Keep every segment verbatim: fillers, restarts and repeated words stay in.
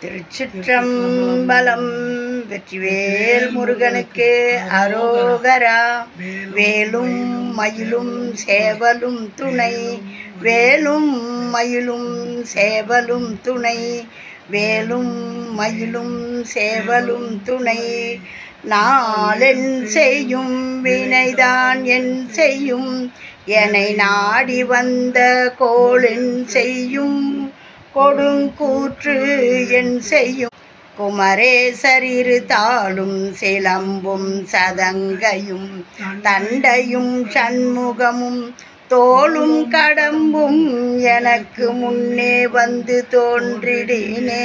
திருச்சிற்றம்பலம். வெற்றிவேல் முருகனுக்கு அரோகரா. வேலும் மயிலும் சேவலும் துணை, வேலும் மயிலும் சேவலும் துணை, வேலும் மயிலும் சேவலும் துணை. நாளென் செய்யும் வினைதான் என் செய்யும், என்னை நாடி வந்த கோளென் செய்யும், கொடுங்கூற்று என் செய்யும். குமரேசரிரு தாளும் சிலம்பும் சதங்கையும் தண்டையும் சண்முகமும் தோளும் கடம்பும் எனக்கு முன்னே வந்து தோன்றிடினே.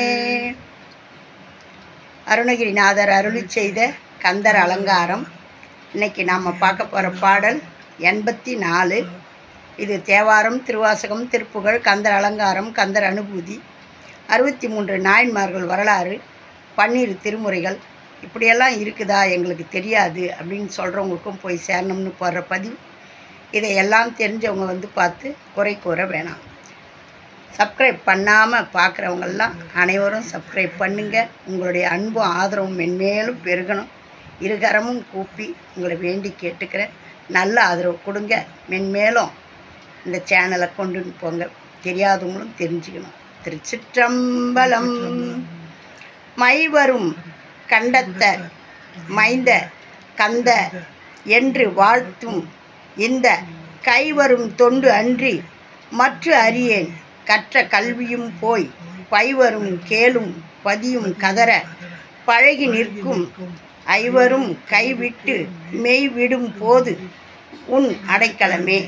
அருணகிரிநாதர் அருளி செய்த கந்தர் அலங்காரம். இன்னைக்கு நாம் பார்க்க போகிற பாடல் எண்பத்தி நாலு. இது தேவாரம், திருவாசகம், திருப்புகழ், கந்தர் அலங்காரம், கந்தர் அனுபூதி, அறுபத்தி மூன்று நாயன்மார்கள் வரலாறு, பன்னிரு திருமுறைகள், இப்படியெல்லாம் இருக்குதா எங்களுக்கு தெரியாது அப்படின்னு சொல்கிறவங்களுக்கும் போய் சேரணும்னு போடுற பதிவு. இதையெல்லாம் தெரிஞ்சவங்க வந்து பார்த்து குறை கூற வேணாம். சப்ஸ்கிரைப் பண்ணாமல் பார்க்குறவங்கெல்லாம் அனைவரும் சப்ஸ்கிரைப் பண்ணுங்கள். உங்களுடைய அன்பும் ஆதரவும் மென்மேலும் பெருகணும். இருகரமும் கூப்பி உங்களை வேண்டி கேட்டுக்கிறேன். நல்ல ஆதரவு கொடுங்க. மென்மேலும் இந்த சேனலை கொண்டு போங்க. தெரியாதவங்களும் தெரிஞ்சுக்கணும். திருச்சிற்றம்பலம். மைவரும் கண்டத்த மைந்த கந்த என்று வாழ்த்தும் இந்த கைவரும் தொண்டு அன்றி மற்ற அறியேன், கற்ற கல்வியும் போய் பைவரும் கேளும் பதியும் கதற பழகி நிற்கும், ஐவரும் கைவிட்டு மெய்விடும் போது உன் அடைக்கலமே.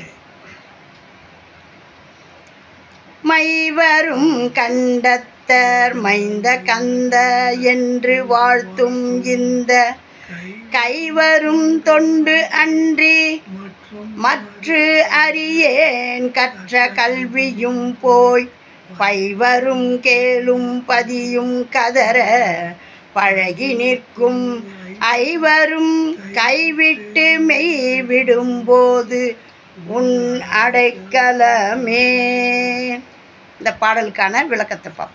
மைவரும் கண்டத்தர் மைந்த கந்த என்று வாழ்த்தும் இந்த கைவரும் தொண்டு அன்றி மற்ற அறியேன், கற்ற கல்வியும் போய் பைவரும் கேளும் பதியும் கதற பழகி நிற்கும், ஐவரும் கைவிட்டு மெய்விடும் போது உன் அடைக்கலமே. இந்த பாடலுக்கான விளக்கத்தை பார்ப்போம்.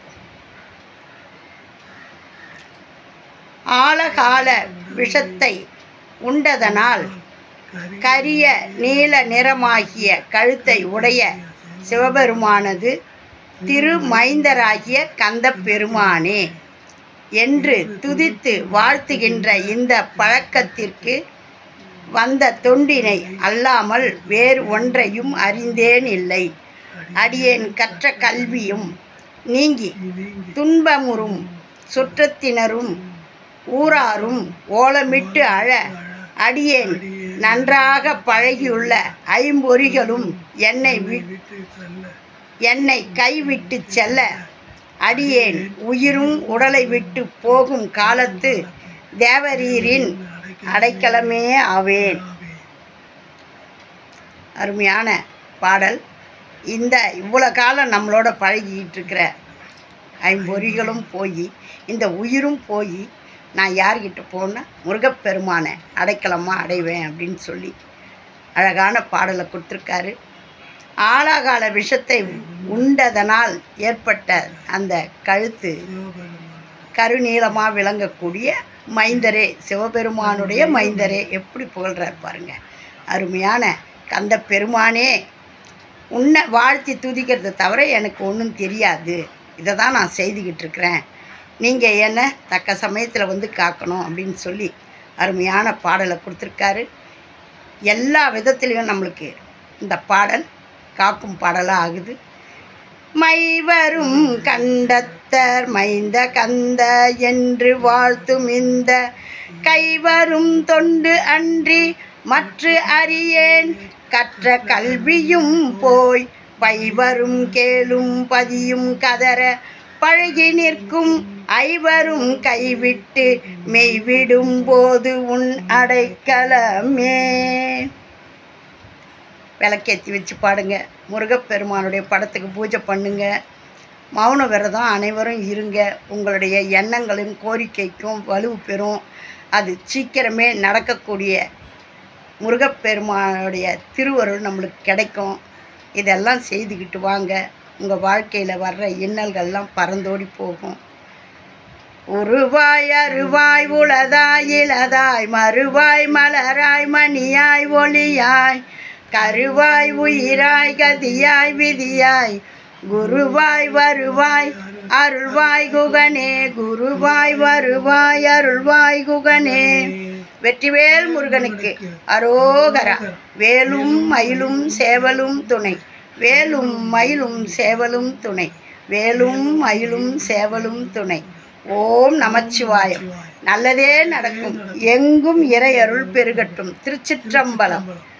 ஆழகால விஷத்தை உண்டதனால் கரிய நீல நிறமாகிய கழுத்தை உடைய சிவபெருமானது திருமைந்தராகிய கந்த பெருமானே என்று துதித்து வாழ்த்துகின்ற இந்த பழக்கத்திற்கு வந்த தொண்டினை அல்லாமல் வேறு ஒன்றையும் அறிந்தேன் இல்லை. அடியேன் கற்ற கல்வியும் நீங்கி துன்பமுறும் சுற்றத்தினரும் ஊராரும் ஓலமிட்டு அழ அடியேன் நன்றாக பழகியுள்ள ஐம்பொறிகளும் என்னை என்னை கைவிட்டு செல்ல அடியேன் உயிரும் உடலை விட்டு போகும் காலத்து தேவரீரின் அடைக்கலமே ஆவேன். அருமையான பாடல். இந்த இவ்வளோ காலம் நம்மளோட பழகிட்டு இருக்கிற ஐம்பொறிகளும் போய் இந்த உயிரும் போய் நான் யார்கிட்ட போனால் முருகப்பெருமானை அடைக்கலமாக அடைவேன் அப்படின்னு சொல்லி அழகான பாடலை கொடுத்துருக்காரு. ஆழகால விஷத்தை உண்டதனால் ஏற்பட்ட அந்த கழுத்து கருநீளமாக விளங்கக்கூடிய மைந்தரே, சிவபெருமானுடைய மைந்தரே, எப்படி புகழ்கிறார் பாருங்க. அருமையான கந்த பெருமானே, உன்னை வாழ்த்தி துதிக்கிறத தவிர எனக்கு ஒன்றும் தெரியாது. இதை தான் நான் செய்துக்கிட்டு இருக்கிறேன். நீங்கள் என்ன தக்க சமயத்தில் வந்து காக்கணும் அப்படின்னு சொல்லி அருமையான பாடலை கொடுத்துருக்காரு. எல்லா விதத்துலேயும் நம்மளுக்கு இந்த பாடல் காக்கும் பாடலாக ஆகுது. மைவரும் கண்டத்தர் மைந்த கந்த என்று வாழ்த்தும் இந்த கைவரும் தொண்டு அன்றி மற்ற அறியேன், கற்ற கல்வியும் போய் பைவரும் கேளும் பதியும் கதற பழகி நிற்கும், ஐவரும் கைவிட்டு மெய்விடும் போது உன் அடைக்கலமே. விளக்கேற்றி வச்சு பாடுங்க. முருகப்பெருமானுடைய படத்துக்கு பூஜை பண்ணுங்க. மௌன விரதம் அனைவரும் இருங்க. உங்களுடைய எண்ணங்களின் கோரிக்கைக்கும் வலு பெறும். அது சீக்கிரமே நடக்கக்கூடிய முருகப்பெருமானுடைய திருவருள் நம்மளுக்கு கிடைக்கும். இதெல்லாம் செய்துக்கிட்டு வாங்க. உங்கள் வாழ்க்கையில் வர்ற இன்னல்கள்லாம் பறந்தோடி போகும். உருவாய் அருவாய் உளதாய் இளதாய் மறுவாய் மலராய் மணியாய் ஒளியாய் கருவாய் உயிராய் கதியாய் விதியாய் குருவாய் வருவாய் அருள்வாய் குகனே குருவாய் வருவாய் அருள்வாய் குகனே. வெற்றிவேல் முருகனுக்கு அரோகரா. வேலும் மயிலும் சேவலும் துணை, வேலும் மயிலும் சேவலும் துணை, வேலும் மயிலும் சேவலும் துணை. ஓம் நமச்சிவாயம். நல்லதே நடக்கும். எங்கும் இறை அருள் பெருகட்டும். திருச்சிற்றம்பலம்.